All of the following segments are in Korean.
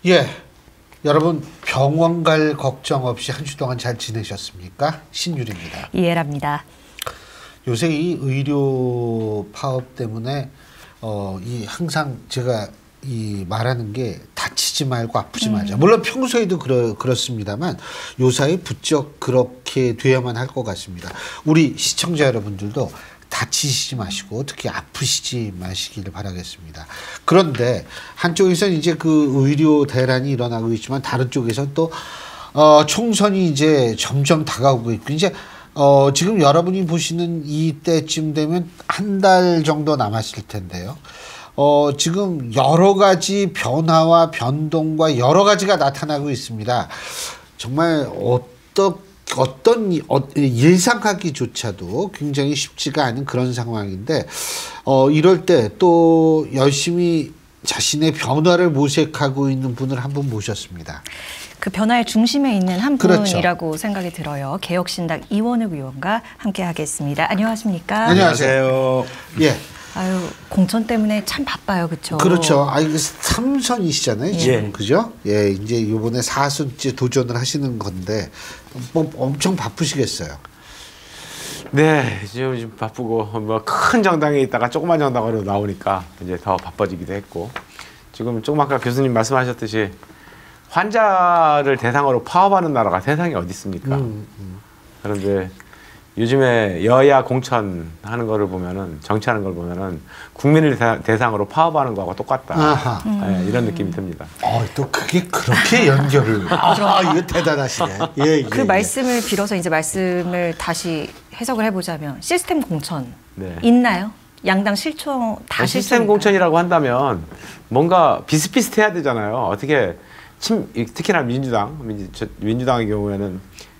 예, 여러분 병원 갈 걱정 없이 한 주 동안 잘 지내셨습니까? 신유리입니다. 이해랍니다. 요새 이 의료 파업 때문에 이 항상 제가 이 말하는 게 다치지 말고 아프지 말자. 물론 평소에도 그렇습니다만 요사이 부쩍 그렇게 돼야만 할 것 같습니다. 우리 시청자 여러분들도 다치시지 마시고 특히 아프시지 마시기를 바라겠습니다. 그런데 한쪽에서는 이제 그 의료 대란이 일어나고 있지만 다른 쪽에서는 또 총선이 이제 점점 다가오고 있고 이제 지금 여러분이 보시는 이때쯤 되면 한 달 정도 남았을 텐데요. 지금 여러 가지 변화와 변동과 여러 가지가 나타나고 있습니다. 정말 어떤 예상하기조차도 굉장히 쉽지가 않은 그런 상황인데 이럴 때 또 열심히 자신의 변화를 모색하고 있는 분을 한 분 모셨습니다. 그 변화의 중심에 있는 한 그렇죠. 분이라고 생각이 들어요. 개혁신당 이원욱 의원과 함께 하겠습니다. 안녕하십니까? 안녕하세요. 예. 아유, 공천 때문에 참 바빠요. 그렇죠? 그렇죠. 아, 이거 3선이시잖아요. 지금. 예. 그죠? 예, 이제 이번에 4선째 도전을 하시는 건데 뭐 엄청 바쁘시겠어요. 네, 지금 바쁘고 뭐 큰 정당에 있다가 조그만 정당으로 나오니까 이제 더 바빠지기도 했고 지금 조금 아까 교수님 말씀하셨듯이 환자를 대상으로 파업하는 나라가 세상에 어디 있습니까? 그런데 요즘에 여야 공천하는 거를 보면은 정치하는 걸 보면은 국민을 대상으로 파업하는 거하고 똑같다. 네, 이런 느낌이 듭니다. 또 그게 그렇게 연결을. 이거 대단하시네. 예, 그 말씀을 빌어서 이제 말씀을 다시 해석을 해보자면 시스템 공천 네. 있나요? 양당 실총 다 시스템 공천이라고 한다면 뭔가 비슷비슷해야 되잖아요. 어떻게 특히나 민주당의 경우에는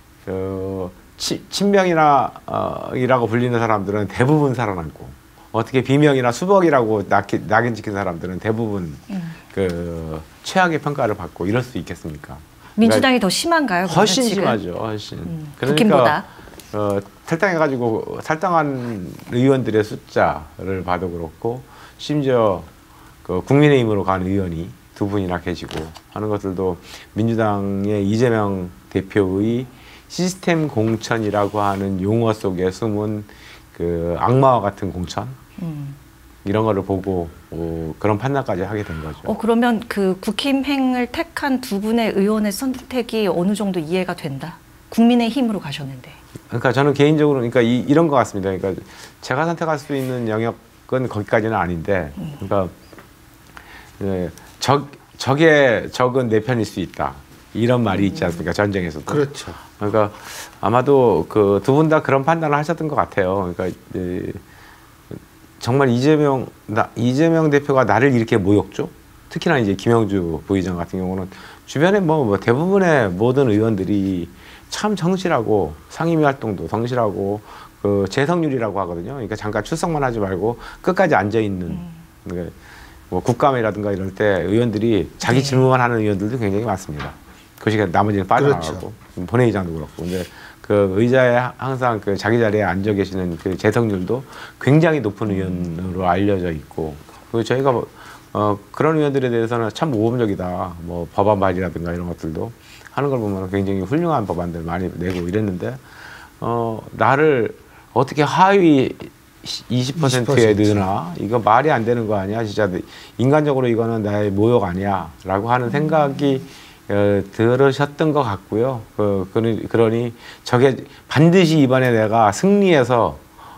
친명이라고 불리는 사람들은 대부분 살아남고 어떻게 비명이나 수박이라고 낙인 찍힌 사람들은 대부분 그 최악의 평가를 받고 이럴 수 있겠습니까? 민주당이 그러니까 더 심한가요? 훨씬 지금? 심하죠. 훨씬. 국힘보다. 탈당해가지고 탈당한 의원들의 숫자를 봐도 그렇고 심지어 그 국민의힘으로 간 의원이 2분이나 계시고 하는 것들도 민주당의 이재명 대표의 시스템 공천이라고 하는 용어 속에 숨은 그 악마와 같은 공천 이런 거를 보고 그런 판단까지 하게 된 거죠. 그러면 그 국힘행을 택한 2분의 의원의 선택이 어느 정도 이해가 된다? 국민의힘으로 가셨는데. 그러니까 저는 개인적으로 그러니까 이런 것 같습니다. 그러니까 제가 선택할 수 있는 영역은 거기까지는 아닌데, 그러니까 적은 내 편일 수 있다. 이런 말이 있지 않습니까? 전쟁에서도. 그렇죠. 그러니까 아마도 그 2분 다 그런 판단을 하셨던 것 같아요. 그러니까 정말 이재명 대표가 나를 이렇게 모욕죠? 특히나 이제 김영주 부의장 같은 경우는 주변에 뭐 대부분의 모든 의원들이 참 성실하고 상임위 활동도 성실하고 그 재성률이라고 하거든요. 그러니까 잠깐 출석만 하지 말고 끝까지 앉아 있는. 그러니까 뭐 국감이라든가 이럴 때 의원들이 자기 질문만 하는 의원들도 굉장히 많습니다. 그 시간 나머지는 빠져나가고 그렇죠. 본회의장도 그렇고. 근데 그 의자에 항상 그 자기 자리에 앉아 계시는 그 재성률도 굉장히 높은 의원으로 알려져 있고. 그리고 저희가 그런 의원들에 대해서는 참 모범적이다. 뭐 법안 발의라든가 이런 것들도 하는 걸 보면 굉장히 훌륭한 법안들 많이 내고 이랬는데 나를 어떻게 하위 20%에 넣으나 이거 말이 안 되는 거 아니야? 진짜 인간적으로 이거는 나의 모욕 아니야? 라고 하는 생각이 들으셨던 것 같고요. 그러니 저게 반드시 이번에 내가 승리해서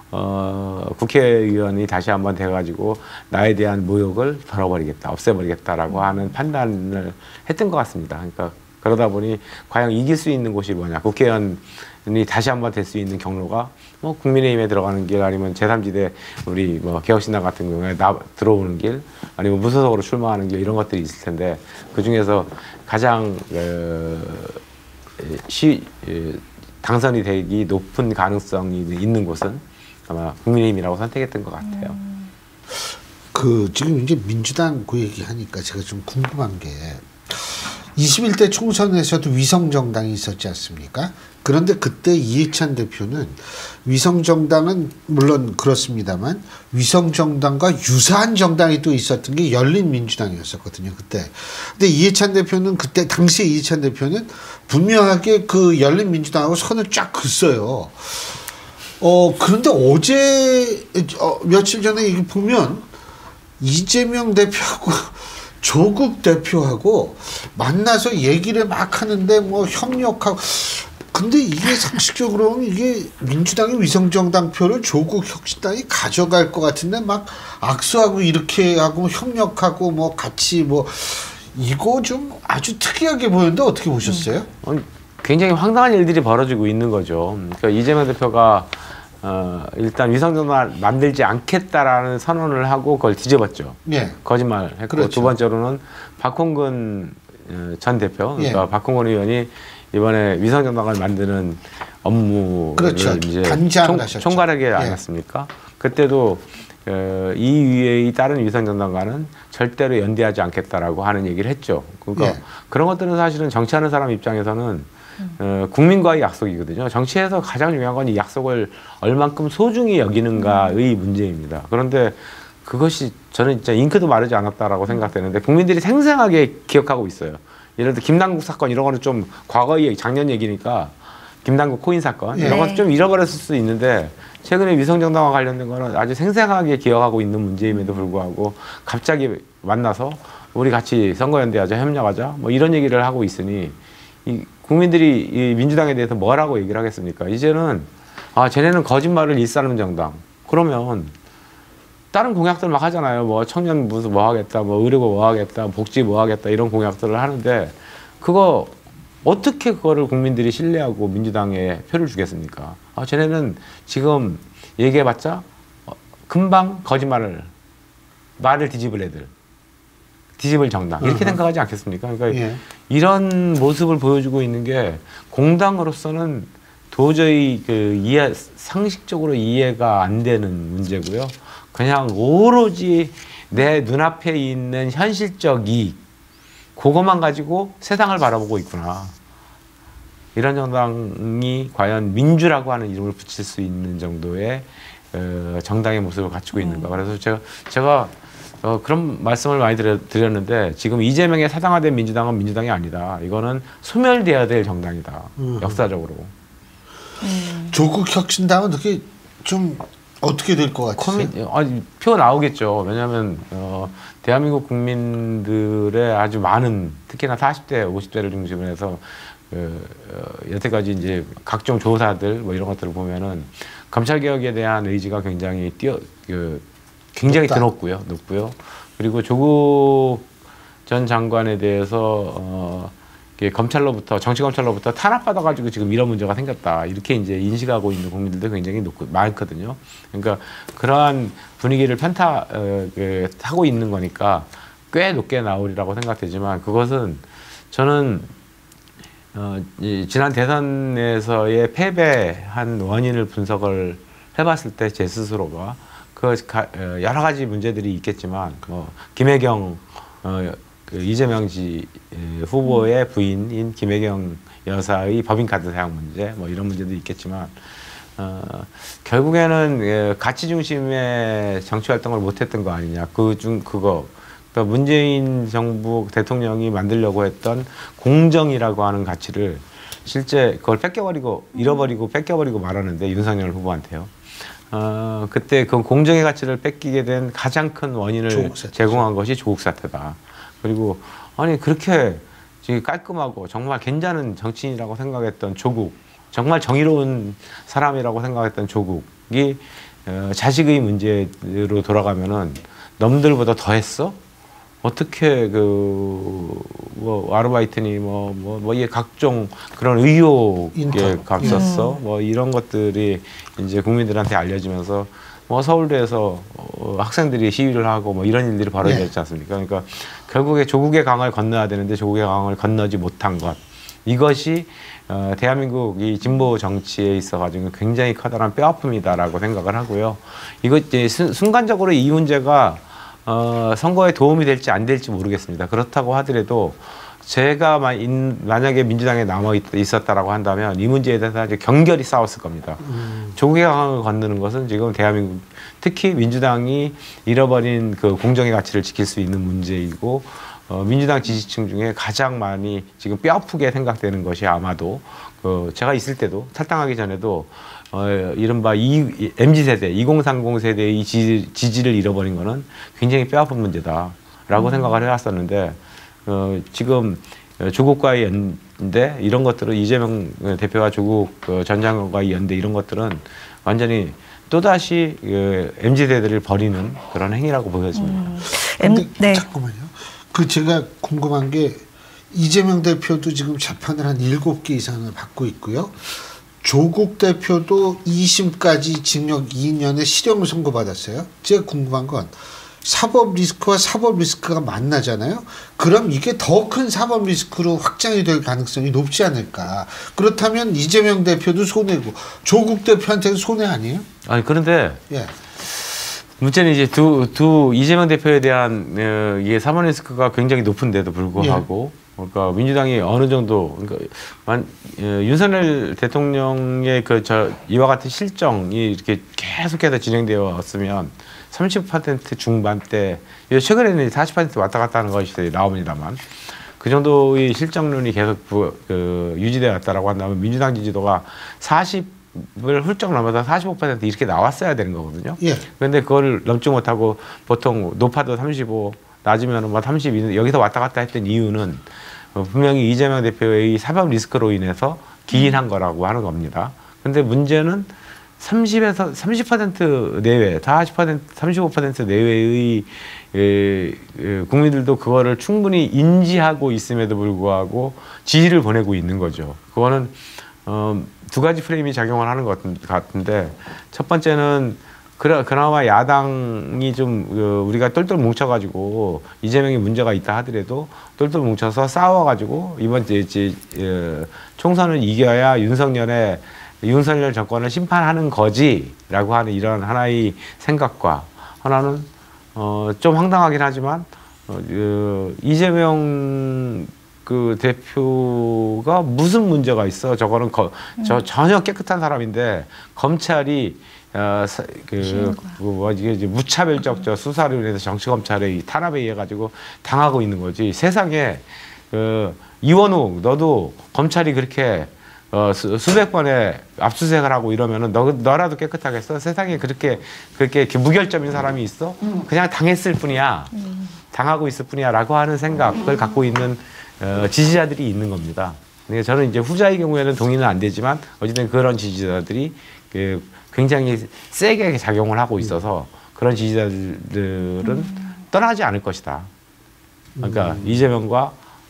국회의원이 다시 한번 돼가지고 나에 대한 모욕을 덜어버리겠다, 없애버리겠다라고 하는 판단을 했던 것 같습니다. 그러니까 그러다 보니 과연 이길 수 있는 곳이 뭐냐? 국회의원이 다시 한번 될 수 있는 경로가 뭐 국민의힘에 들어가는 길 아니면 제3지대 우리 뭐 개혁신당 같은 경우에 들어오는 길 아니면 무소속으로 출마하는 길 이런 것들이 있을 텐데 그 중에서 가장 당선이 되기 높은 가능성이 있는 곳은 아마 국민의힘이라고 선택했던 것 같아요. 지금 이제 민주당 그 얘기하니까 제가 좀 궁금한 게 21대 총선에서도 위성정당이 있었지 않습니까? 그런데 그때 이해찬 대표는 위성정당은 물론 그렇습니다만 위성정당과 유사한 정당이 또 있었던 게 열린민주당이었었거든요. 그때. 근데 이해찬 대표는 그때 당시에 이해찬 대표는 분명하게 그 열린민주당하고 선을 쫙 긋어요. 그런데 어제 며칠 전에 이게 보면 이재명 대표하고 조국 대표하고 만나서 얘기를 막 하는데 뭐 협력하고, 근데 이게 상식적으로는 이게 민주당의 위성정당 표를 조국 혁신당이 가져갈 것 같은데 막 악수하고 이렇게 하고 협력하고 뭐 같이 뭐 이거 좀 아주 특이하게 보였는데 어떻게 보셨어요? 굉장히 황당한 일들이 벌어지고 있는 거죠. 그러니까 이재명 대표가 일단 위성정당 만들지 않겠다라는 선언을 하고 그걸 뒤집었죠. 예. 거짓말했고, 그렇죠. 두 번째로는 박홍근 전 대표, 그러니까 예. 박홍근 의원이 이번에 위성정당을 만드는 업무를 그렇죠. 이제 단장을 하셨죠. 총괄하게 예. 않았습니까? 그때도 이 위에 다른 위성정당과는 절대로 연대하지 않겠다라고 하는 얘기를 했죠. 그러니까 예. 그런 것들은 사실은 정치하는 사람 입장에서는 국민과의 약속이거든요. 정치에서 가장 중요한 건 이 약속을 얼만큼 소중히 여기는가의 문제입니다. 그런데 그것이 저는 진짜 잉크도 마르지 않았다라고 생각되는데 국민들이 생생하게 기억하고 있어요. 예를 들어 김남국 사건 이런 거는 좀 과거의 작년 얘기니까 김남국 코인 사건 이런 것도 좀 잃어버렸을 수 있는데 최근에 위성정당과 관련된 거는 아주 생생하게 기억하고 있는 문제임에도 불구하고 갑자기 만나서 우리 같이 선거연대하자, 협력하자 뭐 이런 얘기를 하고 있으니 이 국민들이 이 민주당에 대해서 뭐라고 얘기를 하겠습니까? 이제는 쟤네는 거짓말을 일삼는 정당. 그러면 다른 공약들 막 하잖아요. 뭐 청년 무슨 뭐 하겠다, 뭐 의료고 뭐 하겠다, 복지 뭐 하겠다 이런 공약들을 하는데 그거 어떻게 그거를 국민들이 신뢰하고 민주당에 표를 주겠습니까? 쟤네는 지금 얘기해봤자 금방 거짓말을 말을 뒤집을 애들. 뒤집을 정당 이렇게 생각하지 않겠습니까? 그러니까 예. 이런 모습을 보여주고 있는 게 공당으로서는 도저히 상식적으로 이해가 안 되는 문제고요. 그냥 오로지 내 눈앞에 있는 현실적 이익 그것만 가지고 세상을 바라보고 있구나. 이런 정당이 과연 민주라고 하는 이름을 붙일 수 있는 정도의 정당의 모습을 갖추고 있는가. 그래서 제가 그런 말씀을 많이 드렸는데 지금 이재명의 사당화된 민주당은 민주당이 아니다. 이거는 소멸되어야 될 정당이다. 역사적으로. 조국 혁신당은 어떻게 좀 어떻게 될 것 같으세요? 표 나오겠죠. 왜냐하면 대한민국 국민들의 아주 많은 특히나 40대, 50대를 중심으로 해서 여태까지 이제 각종 조사들 뭐 이런 것들을 보면은 검찰 개혁에 대한 의지가 굉장히 굉장히 높고요. 그리고 조국 전 장관에 대해서 검찰로부터 정치검찰로부터 탄압받아가지고 지금 이런 문제가 생겼다 이렇게 이제 인식하고 있는 국민들도 굉장히 많거든요. 그러니까 그러한 분위기를 하고 있는 거니까 꽤 높게 나오리라고 생각되지만 그것은 저는 지난 대선에서의 패배한 원인을 분석을 해봤을 때 제 스스로가 여러 가지 문제들이 있겠지만 김혜경 이재명 후보의 부인인 김혜경 여사의 법인카드 사용 문제 뭐 이런 문제도 있겠지만 결국에는 가치 중심의 정치 활동을 못했던 거 아니냐. 그거 문재인 정부 대통령이 만들려고 했던 공정이라고 하는 가치를 실제 그걸 잃어버리고 뺏겨버리고 말하는데 윤석열 후보한테요. 그때 그 공정의 가치를 뺏기게 된 가장 큰 원인을 제공한 것이 조국 사태다. 그리고 그렇게 깔끔하고 정말 괜찮은 정치인이라고 생각했던 조국, 정말 정의로운 사람이라고 생각했던 조국이 자식의 문제로 돌아가면은 남들보다 더 했어? 어떻게 아르바이트니 이 각종 그런 의혹에 값섰어? 뭐 이런 것들이 이제 국민들한테 알려지면서 서울대에서 학생들이 시위를 하고 뭐 이런 일들이 벌어졌지 않습니까? 그러니까 결국에 조국의 강을 건너야 되는데 조국의 강을 건너지 못한 것. 이것이 대한민국 이 진보 정치에 있어가지고 굉장히 커다란 뼈아픔이다라고 생각을 하고요. 이거 이제 순간적으로 이 문제가 선거에 도움이 될지 안 될지 모르겠습니다. 그렇다고 하더라도 제가 만약에 민주당에 남아 있었다라고 한다면 이 문제에 대해서 아주 경결히 싸웠을 겁니다. 조국의 강을 건드는 것은 지금 대한민국 특히 민주당이 잃어버린 그 공정의 가치를 지킬 수 있는 문제이고 민주당 지지층 중에 가장 많이 지금 뼈아프게 생각되는 것이 아마도 제가 있을 때도 탈당하기 전에도 이른바 MZ세대, 2030 세대의 지지를 잃어버린 거는 굉장히 뼈아픈 문제다라고 생각을 해왔었는데 지금 조국과의 연대 이런 것들은 이재명 대표와 조국 전 장관과의 연대 이런 것들은 완전히 또다시 MZ세대를 버리는 그런 행위라고 보여집니다. 네. 잠깐만요. 제가 궁금한 게 이재명 대표도 지금 재판을 한 7개 이상을 받고 있고요. 조국 대표도 2심까지 징역 2년에 실형을 선고받았어요. 제가 궁금한 건 사법 리스크와 사법 리스크가 만나잖아요. 그럼 이게 더 큰 사법 리스크로 확장이 될 가능성이 높지 않을까. 그렇다면 이재명 대표도 손해고 조국 대표한테는 손해 아니에요? 아니 그런데 예. 문제는 이제 이재명 대표에 대한 이게 사법 리스크가 굉장히 높은데도 불구하고 그러니까 민주당이 어느 정도 그러니까 윤석열 대통령의 이와 같은 실정이 이렇게 계속해서 진행되어 왔으면 30% 중반대 최근에는 40% 왔다 갔다 하는 것이 나옵니다만 그 정도의 실정론이 계속 유지되어 왔다라고 한다면 민주당 지지도가 40을 훌쩍 넘어서 45% 이렇게 나왔어야 되는 거거든요. 예. 그런데 그걸 넘지 못하고 보통 높아도 35, 낮으면 뭐 32 여기서 왔다 갔다 했던 이유는 분명히 이재명 대표의 사법 리스크로 인해서 기인한 거라고 하는 겁니다. 근데 문제는 30에서 30% 내외, 40%, 35% 내외의 국민들도 그거를 충분히 인지하고 있음에도 불구하고 지지를 보내고 있는 거죠. 그거는 두 가지 프레임이 작용을 하는 것 같은데 첫 번째는 그나마 야당이 좀 우리가 똘똘 뭉쳐가지고 이재명이 문제가 있다 하더라도 똘똘 뭉쳐서 싸워가지고 이번 총선을 이겨야 윤석열 정권을 심판하는 거지라고 하는 이런 하나의 생각과 하나는 좀 황당하긴 하지만 이재명 대표가 무슨 문제가 있어? 저거는 전혀 깨끗한 사람인데 검찰이 이게 무차별적 수사를 인해서 정치 검찰의 탄압에 의해 가지고 당하고 있는 거지. 세상에 이원욱 너도 검찰이 그렇게 수백 번의 압수수색을 하고 이러면은 너라도 깨끗하겠어? 세상에 그렇게 무결점인 사람이 있어? 그냥 당했을 뿐이야. 당하고 있을 뿐이야라고 하는 생각을 갖고 있는 지지자들이 있는 겁니다. 저는 이제 후자의 경우에는 동의는 안 되지만 어쨌든 그런 지지자들이 굉장히 세게 작용을 하고 있어서 그런 지지자들은 떠나지 않을 것이다. 그러니까 이재명과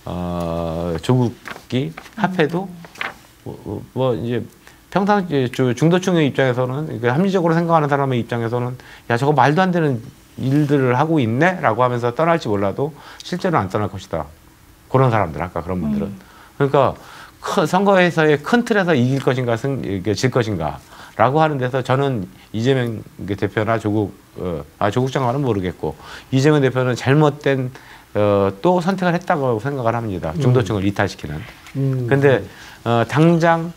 조국이 합해도 이제 평상 중도층의 입장에서는 합리적으로 생각하는 사람의 입장에서는 야 저거 말도 안 되는 일들을 하고 있네라고 하면서 떠날지 몰라도 실제로는 안 떠날 것이다. 그런 사람들 아까 그런 분들은 그러니까 선거에서의 큰 틀에서 이길 것인가 질 것인가라고 하는 데서 저는 이재명 대표나 조국 장관은 모르겠고 이재명 대표는 잘못된 또 선택을 했다고 생각을 합니다. 중도층을 이탈시키는. 그런데 당장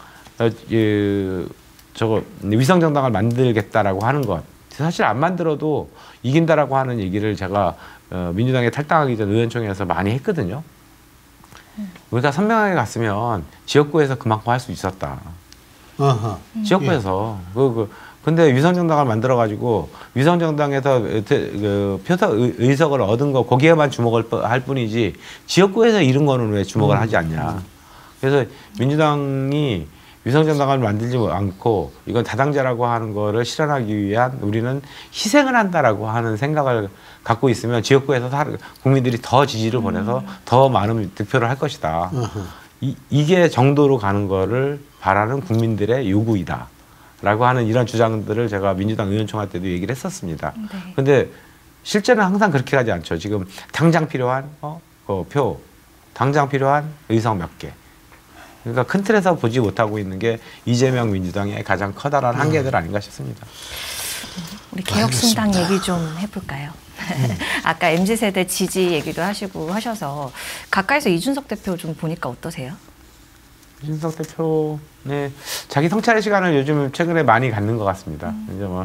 저거 위성정당을 만들겠다라고 하는 것 사실 안 만들어도 이긴다라고 하는 얘기를 제가 민주당에 탈당하기 전 의원총회에서 많이 했거든요. 우리가 선명하게 갔으면 지역구에서 그만큼 할 수 있었다. 지역구에서 근데 위성정당을 만들어 가지고 위성정당에서 표사 의석을 얻은 거 거기에만 주목을 할 뿐이지 지역구에서 이런 거는 왜 주목을 하지 않냐. 그래서 민주당이 위성정당을 만들지 않고 이건 다당제라고 하는 거를 실현하기 위한 우리는 희생을 한다라고 하는 생각을 갖고 있으면 지역구에서 국민들이 더 지지를 보내서 더 많은 득표를 할 것이다. 이게 정도로 가는 거를 바라는 국민들의 요구이다. 라고 하는 이런 주장들을 제가 민주당 의원총회 때도 얘기를 했었습니다. 그런데 실제는 항상 그렇게 하지 않죠. 지금 당장 필요한 표, 당장 필요한 의석 몇 개. 그러니까 큰 틀에서 보지 못하고 있는 게 이재명 민주당의 가장 커다란 한계들 아닌가 싶습니다. 우리 개혁신당 얘기 좀 해볼까요? 아까 MZ세대 지지 얘기도 하시고 하셔서 가까이서 이준석 대표 좀 보니까 어떠세요? 이준석 대표의 자기 성찰의 시간을 요즘 최근에 많이 갖는 것 같습니다. 이제 뭐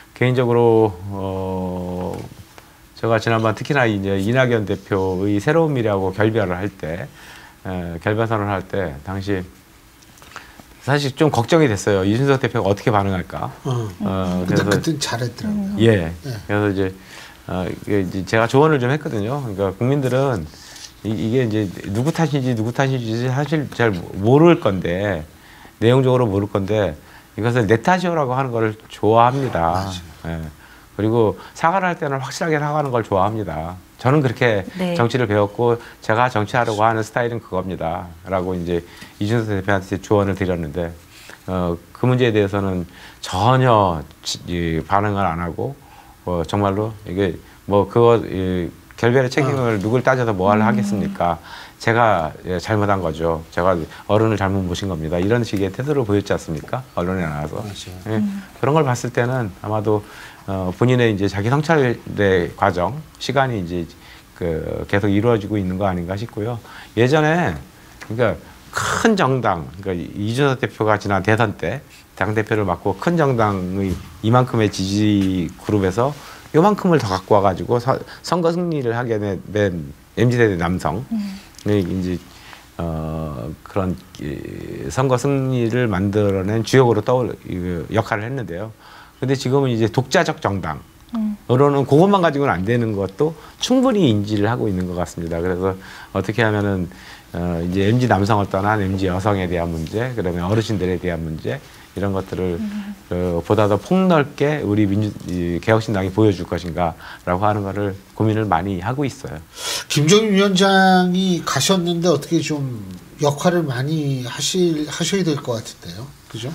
개인적으로 제가 지난번 특히나 이제 이낙연 대표의 새로운 미래하고 결별을 할 때, 결별선언을 할 때 당시 사실 좀 걱정이 됐어요. 이준석 대표가 어떻게 반응할까. 근데 그때 잘했더라고요. 예. 그래서 이제 이제 제가 조언을 좀 했거든요. 그러니까 국민들은 이게 이제 누구 탓인지 사실 잘 모를 건데, 내용적으로 모를 건데 이것을 내 탓이라고 하는 걸 좋아합니다. 예. 그리고 사과를 할 때는 확실하게 사과하는 걸 좋아합니다. 저는 그렇게 네. 정치를 배웠고 제가 정치하려고 하는 스타일은 그겁니다. 라고 이제 이준석 대표한테 조언을 드렸는데 그 문제에 대해서는 전혀 반응을 안 하고 정말로 이게 뭐 그거 결별의 책임을 누굴 따져서 뭐 하겠습니까? 제가 잘못한 거죠. 제가 어른을 잘못 모신 겁니다. 이런 식의 태도를 보였지 않습니까? 언론에 나와서. 예, 그런 걸 봤을 때는 아마도 본인의 이제 자기 성찰의 과정, 시간이 이제 계속 이루어지고 있는 거 아닌가 싶고요. 예전에 그러니까 큰 정당, 그러니까 이준석 대표가 지난 대선 때 당 대표를 맡고 큰 정당의 이만큼의 지지 그룹에서 요만큼을 더 갖고 와가지고 선거 승리를 하게 된 MZ세대 남성. 이제 그런 선거 승리를 만들어낸 주역으로 역할을 했는데요. 근데 지금은 이제 독자적 정당으로는 그것만 가지고는 안 되는 것도 충분히 인지를 하고 있는 것 같습니다. 그래서 어떻게 하면은 이제 MZ 남성을 떠난 MZ 여성에 대한 문제, 그다음에 어르신들에 대한 문제 이런 것들을 보다 더 폭넓게 우리 개혁신당이 보여줄 것인가라고 하는 거를 고민을 많이 하고 있어요. 김종인 위원장이 가셨는데 어떻게 좀 역할을 많이 하셔야 될 것 같은데요, 그죠?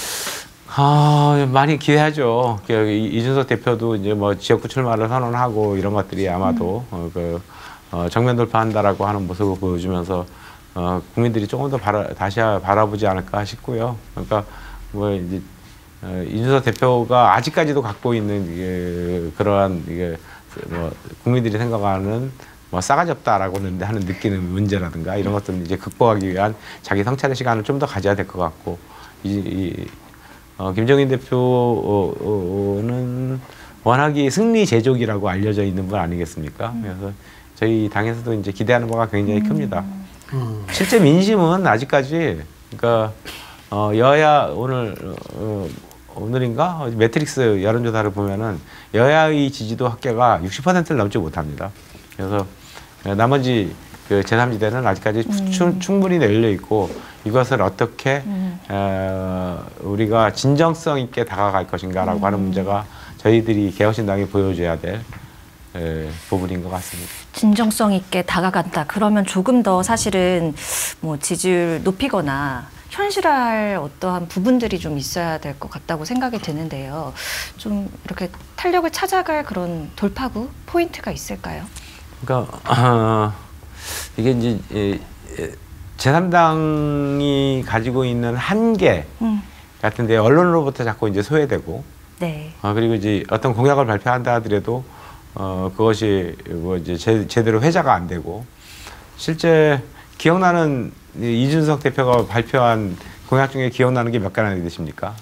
많이 기대하죠. 이준석 대표도 이제 뭐 지역구 출마를 선언하고 이런 것들이 아마도 정면 돌파한다라고 하는 모습을 보여주면서 국민들이 조금 더 다시 바라보지 않을까 싶고요. 그러니까 뭐 이제 이준석 대표가 아직까지도 갖고 있는 그러한 뭐 국민들이 생각하는 뭐 싸가지 없다라고 하는 느끼는 문제라든가 이런 것들은 이제 극복하기 위한 자기 성찰의 시간을 좀 더 가져야 될 것 같고 김종인 대표는 워낙에 승리 제족이라고 알려져 있는 분 아니겠습니까? 그래서 저희 당에서도 이제 기대하는 바가 굉장히 큽니다. 실제 민심은 아직까지 그러니까 여야 오늘인가 매트릭스 여론조사를 보면은 여야의 지지도 합계가 60%를 넘지 못합니다. 그래서 나머지 그 제3지대는 아직까지 충분히 열려 있고 이것을 어떻게 우리가 진정성 있게 다가갈 것인가라고 하는 문제가 저희들이 개혁신당이 보여줘야 될 부분인 것 같습니다. 진정성 있게 다가간다. 그러면 조금 더 사실은 뭐 지지율 높이거나 현실화할 어떠한 부분들이 좀 있어야 될 것 같다고 생각이 드는데요. 좀 이렇게 탄력을 찾아갈 그런 돌파구 포인트가 있을까요? 그러니까 이게 이제 제3당이 가지고 있는 한계 같은데 언론으로부터 자꾸 이제 소외되고, 네. 그리고 이제 어떤 공약을 발표한다 하더라도 그것이 뭐 이제 제대로 회자가 안 되고, 실제 기억나는 이준석 대표가 발표한 공약 중에 기억나는 게 몇 가지 되십니까?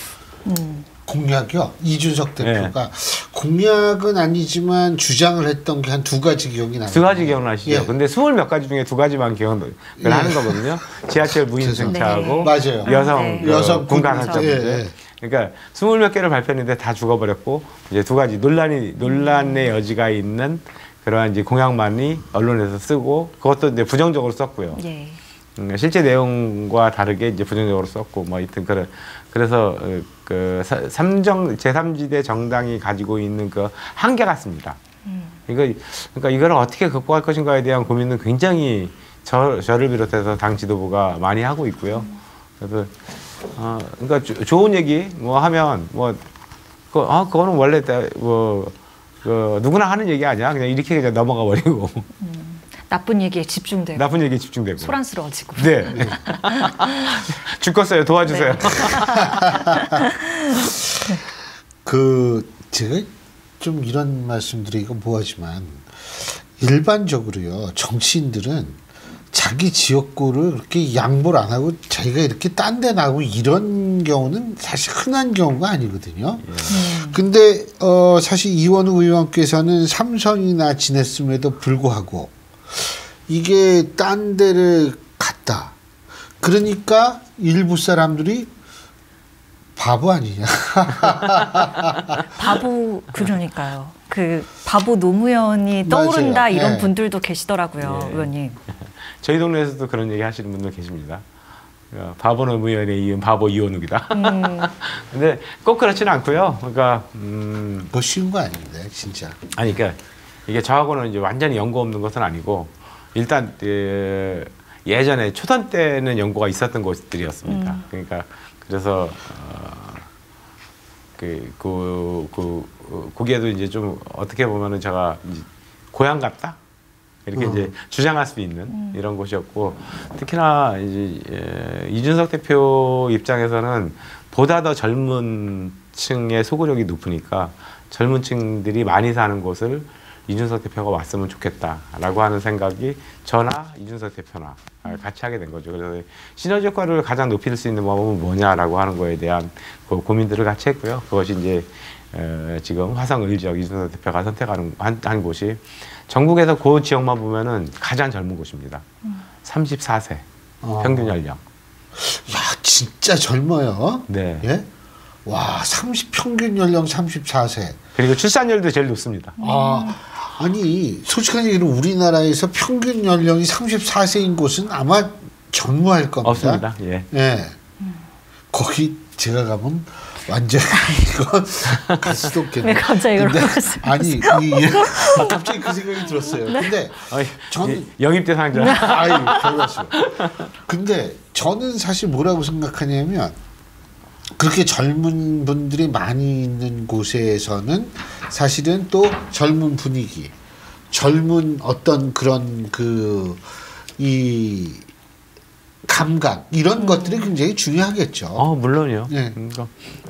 공약이요? 이준석 대표가 공약은 아니지만 주장을 했던 게 한 두 가지 기억이 나요. 두 가지 기억나시죠? 예. 근데 20몇 가지 중에 두 가지만 기억을 하는 거거든요. 지하철 무인 승차하고 맞아요. 여성 군가 군- 설정 예, 문제. 예. 그러니까 20몇 개를 발표했는데 다 죽어버렸고, 이제 두 가지 논란의 여지가 있는 그러한 이제 공약만이 언론에서 쓰고, 그것도 이제 부정적으로 썼고요. 예. 실제 내용과 다르게 이제 부정적으로 썼고, 뭐 하여튼 그래서 그 제3지대 정당이 가지고 있는 그 한계 같습니다. 그러니까 이걸 어떻게 극복할 것인가에 대한 고민은 굉장히 저를 비롯해서 당 지도부가 많이 하고 있고요. 그래서 그러니까 좋은 얘기 뭐 하면 그거는 원래 누구나 하는 얘기 아니야. 그냥 이렇게 그냥 넘어가 버리고. 나쁜 얘기에 집중되고. 나쁜 얘기에 집중되고. 소란스러워지고. 네. 죽겠어요. 도와주세요. 제가 좀 이런 말씀드리기가 뭐하지만 일반적으로요 정치인들은 자기 지역구를 그렇게 양보를 안 하고 자기가 이렇게 딴 데 나고 이런 경우는 사실 흔한 경우가 아니거든요. 근데 사실 이원우 의원께서는 삼선이나 지냈음에도 불구하고 이게 딴 데를 갔다. 그러니까 일부 사람들이 바보 아니냐. 바보 그러니까요. 그 바보 노무현이 떠오른다 맞아요. 이런 예. 분들도 계시더라고요, 예. 의원님. 저희 동네에서도 그런 얘기 하시는 분들 계십니다. 바보 노무현에 이은 바보 이원욱이다. 근데 꼭 그렇지는 않고요. 그러니까 뭐 쉬운 거 아닌데 진짜. 아니 그러니까 이게 저하고는 이제 완전히 연고 없는 것은 아니고 일단 예전에 초선 때는 연고가 있었던 곳들이었습니다. 그러니까 그래서 거기에도 이제 좀 어떻게 보면은 제가 이제 고향 같다 이렇게 이제 주장할 수 있는 이런 곳이었고 특히나 이제 이준석 대표 입장에서는 보다 더 젊은 층의 소구력이 높으니까 젊은 층들이 많이 사는 곳을 이준석 대표가 왔으면 좋겠다라고 하는 생각이 저나 이준석 대표나 같이 하게 된 거죠. 그래서 시너지 효과를 가장 높일 수 있는 방법은 뭐냐라고 하는 거에 대한 그 고민들을 같이 했고요. 그것이 이제 지금 화성 을지역 이준석 대표가 선택하는 한 곳이 전국에서 그 지역만 보면은 가장 젊은 곳입니다. 34세 평균 연령. 야 진짜 젊어요. 네. 예? 와 30 평균 연령 34세. 그리고 출산율도 제일 높습니다. 아니 솔직한 얘기로 우리나라에서 평균 연령이 34세인 곳은 아마 전무할 겁니다. 없습니다. 예. 예. 거기 제가 가면 완전 이건 갈 수도 없겠네. 왜 갑자기 그런 근데 말씀을 아니 갑자기 그 생각이 들었어요. 근데 저는 영입 대상자. 아이 별말씀. 근데 저는 사실 뭐라고 생각하냐면 그렇게 젊은 분들이 많이 있는 곳에서는 사실은 또 젊은 분위기, 젊은 어떤 그런 이 감각 이런 것들이 굉장히 중요하겠죠. 물론이요. 네. 그러니까,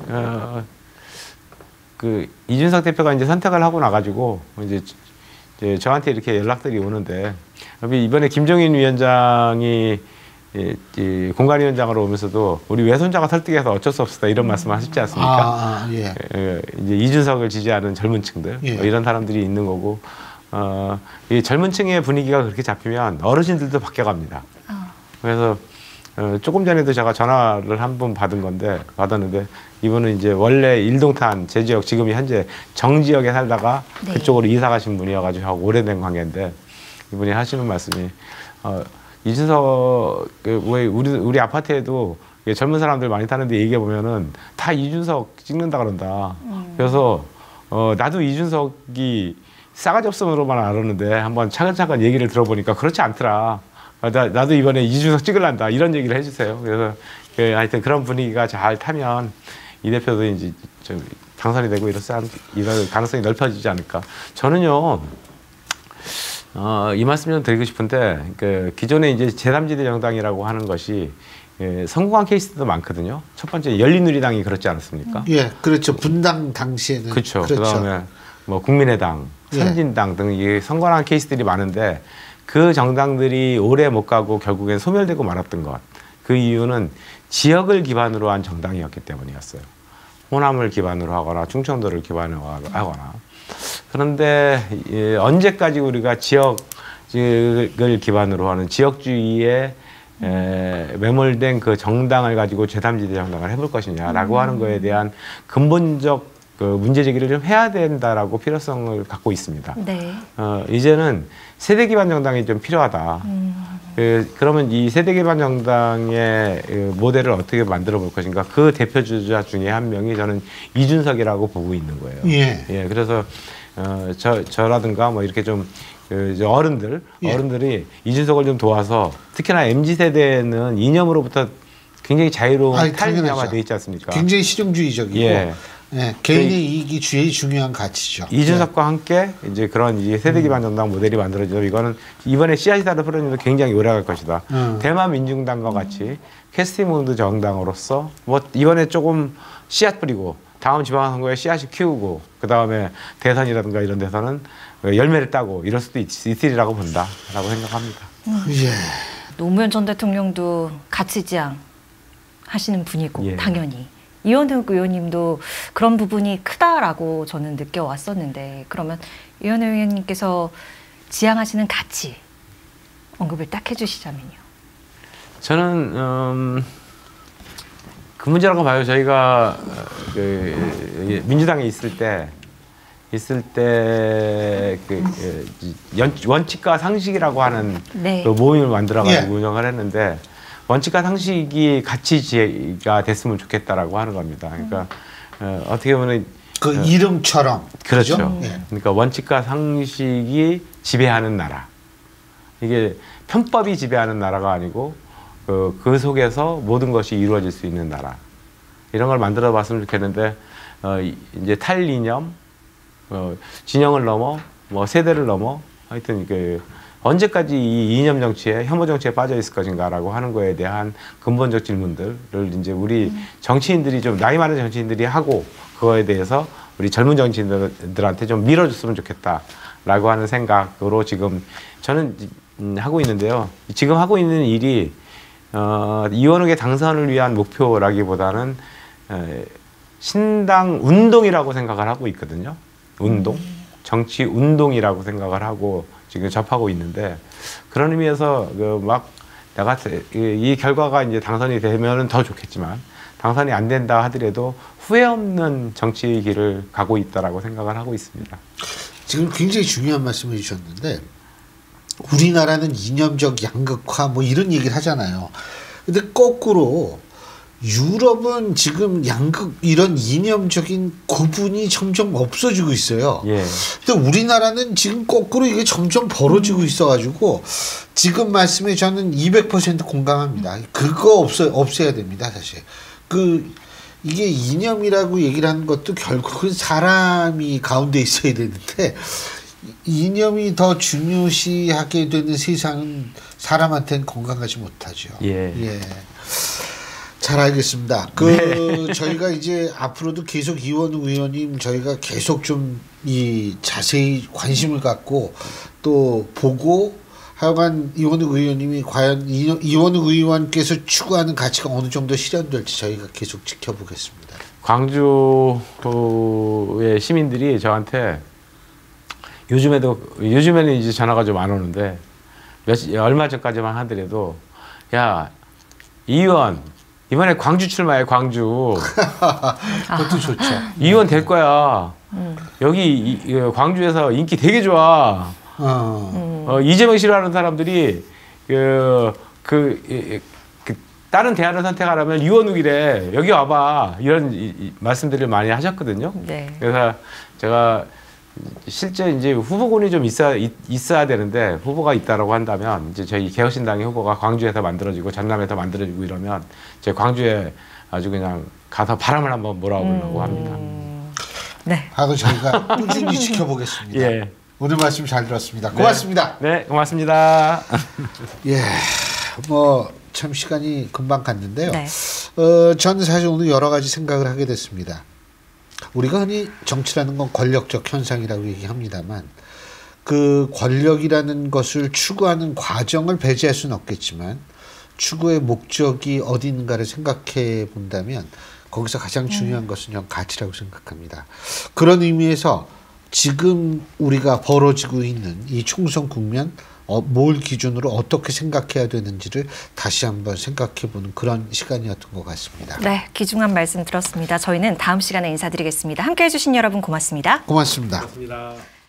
이준석 대표가 이제 선택을 하고 나가지고 이제 저한테 이렇게 연락들이 오는데 이번에 김종인 위원장이 공관위원장으로 오면서도 우리 외손자가 설득해서 어쩔 수 없었다 이런 말씀을 하셨지 않습니까? 예. 이제 이준석을 지지하는 젊은층들 예. 뭐 이런 사람들이 있는 거고 이 젊은층의 분위기가 그렇게 잡히면 어르신들도 바뀌어갑니다. 그래서 조금 전에도 제가 전화를 한 번 받았는데 이분은 이제 원래 일동탄 제 지역 지금 현재 정지역에 살다가 네. 그쪽으로 이사 가신 분이어가지고 하고 오래된 관계인데 이분이 하시는 말씀이 이준석 왜 우리 아파트에도 젊은 사람들 많이 타는데 얘기해 보면은 다 이준석 찍는다 그런다. 그래서 나도 이준석이 싸가지 없음으로만 알았는데 한번 차근차근 얘기를 들어보니까 그렇지 않더라. 나도 이번에 이준석 찍을란다 이런 얘기를 해주세요. 그래서 하여튼 그런 분위기가 잘 타면 이 대표도 이제 좀 당선이 되고 이런 가능성이 넓혀지지 않을까. 저는요. 이 말씀 좀 드리고 싶은데 기존에 이제 제3지대 정당이라고 하는 것이 성공한 케이스도 많거든요. 첫 번째 열린우리당이 그렇지 않았습니까? 예, 그렇죠. 분당 당시에는 그렇죠. 그다음에 뭐 국민의당, 선진당 등 이 성공한 케이스들이 많은데 그 정당들이 오래 못 가고 결국엔 소멸되고 말았던 것. 그 이유는 지역을 기반으로 한 정당이었기 때문이었어요. 호남을 기반으로 하거나 충청도를 기반으로 하거나. 그런데 언제까지 우리가 지역을 기반으로 하는 지역주의에 매몰된 그 정당을 가지고 제3지대 정당을 해볼 것이냐라고 하는 거에 대한 근본적 문제 제기를 좀 해야 된다라고 필요성을 갖고 있습니다. 네. 이제는 세대 기반 정당이 좀 필요하다. 그러면 이 세대 기반 정당의 모델을 어떻게 만들어 볼 것인가? 그 대표 주자 중에 한 명이 저는 이준석이라고 보고 있는 거예요. 예. 그래서 저라든가 뭐 이렇게 좀 어른들이 이준석을 좀 도와서 특히나 MZ 세대는 이념으로부터 굉장히 자유로운 탈진화가 돼 있지 않습니까? 굉장히 실용주의적이고 개인의 이익이 제일 중요한 가치죠. 이준석과 함께 이제 그런 이제 세대 기반 정당 모델이 만들어지고 이거는 이번에 씨앗이 다른 프로님도 굉장히 오래갈 것이다. 대만 민중당과 같이 캐스팅몬드 정당으로서 뭐 이번에 조금 씨앗 뿌리고 다음 지방선거에 씨앗이 키우고 그 다음에 대선이라든가 이런 데서는 열매를 따고 이럴 수도 있으리라고 본다라고 생각합니다. 예. 노무현 전 대통령도 가치지향 하시는 분이고 예. 당연히 이현욱 의원님도 그런 부분이 크다라고 저는 느껴왔었는데 그러면 이현욱 의원님께서 지향하시는 가치 언급을 딱 해주시자면요. 저는 그 문제라고 봐요. 저희가 민주당에 있을 때 원칙과 상식이라고 하는 네. 그 모임을 만들어가지고 예. 운영을 했는데 원칙과 상식이 가치가 됐으면 좋겠다라고 하는 겁니다. 그러니까 어떻게 보면 그 이름처럼. 그렇죠. 예. 그러니까 원칙과 상식이 지배하는 나라. 이게 편법이 지배하는 나라가 아니고 그 속에서 모든 것이 이루어질 수 있는 나라. 이런 걸 만들어 봤으면 좋겠는데 이제 탈이념, 진영을 넘어 뭐 세대를 넘어 하여튼 언제까지 이 이념 정치에 혐오 정치에 빠져 있을 것인가라고 하는 거에 대한 근본적 질문들을 이제 우리 정치인들이 좀 나이 많은 정치인들이 하고 그거에 대해서 우리 젊은 정치인들한테 좀 밀어줬으면 좋겠다라고 하는 생각으로 지금 저는 하고 있는데요. 지금 하고 있는 일이 이원욱의 당선을 위한 목표라기보다는 신당 운동이라고 생각을 하고 있거든요. 운동, 정치 운동이라고 생각을 하고 지금 접하고 있는데 그런 의미에서 내가 이 결과가 이제 당선이 되면은 더 좋겠지만 당선이 안 된다 하더라도 후회 없는 정치의 길을 가고 있다라고 생각을 하고 있습니다. 지금 굉장히 중요한 말씀을 해주셨는데 우리나라는 이념적 양극화 뭐 이런 얘기를 하잖아요. 근데 거꾸로 유럽은 지금 이런 이념적인 구분이 점점 없어지고 있어요. 예. 근데 우리나라는 지금 거꾸로 이게 점점 벌어지고 있어가지고 지금 말씀에 저는 200% 공감합니다. 그거 없애야 됩니다, 사실. 이게 이념이라고 얘기를 하는 것도 결국은 사람이 가운데 있어야 되는데 이념이 더 중요시하게 되는 세상은 사람한테는 건강하지 못하죠. 예. 예. 잘 알겠습니다. 저희가 이제 앞으로도 계속 이원욱 의원님 저희가 계속 좀 자세히 관심을 갖고 또 보고 하여간 이원욱 의원님이 과연 이원욱 의원께서 추구하는 가치가 어느 정도 실현될지 저희가 계속 지켜보겠습니다. 광주의 시민들이 저한테 요즘에는 이제 전화가 좀 안 오는데 얼마 전까지만 하더라도 야, 이 의원 이번에 광주 출마해, 광주. 그것도 좋죠. 이 의원 될 거야. 여기 광주에서 인기 되게 좋아. 이재명 싫어하는 사람들이 다른 대안을 선택하려면 이원욱이래. 여기 와봐. 이런 말씀들을 많이 하셨거든요. 네. 그래서 제가 실제 이제 후보군이 좀 있어야 되는데 후보가 있다라고 한다면 이제 저희 개혁신당의 후보가 광주에서 만들어지고 전남에서 만들어지고 이러면 제 광주에 아주 그냥 가서 바람을 한번 몰아보려고 합니다. 네. 하고 저희가 꾸준히 지켜보겠습니다. 예. 오늘 말씀 잘 들었습니다. 고맙습니다. 네, 고맙습니다. 예, 참 시간이 금방 갔는데요. 네. 저는 사실 오늘 여러 가지 생각을 하게 됐습니다. 우리가 흔히 정치라는 건 권력적 현상이라고 얘기합니다만 그 권력이라는 것을 추구하는 과정을 배제할 수는 없겠지만 추구의 목적이 어디 있는가를 생각해 본다면 거기서 가장 중요한 것은 전 가치라고 생각합니다. 그런 의미에서 지금 우리가 벌어지고 있는 이 총선 국면 뭘 기준으로 어떻게 생각해야 되는지를 다시 한번 생각해 보는 그런 시간이었던 것 같습니다. 네, 귀중한 말씀 들었습니다. 저희는 다음 시간에 인사드리겠습니다. 함께해 주신 여러분 고맙습니다. 고맙습니다. 고맙습니다.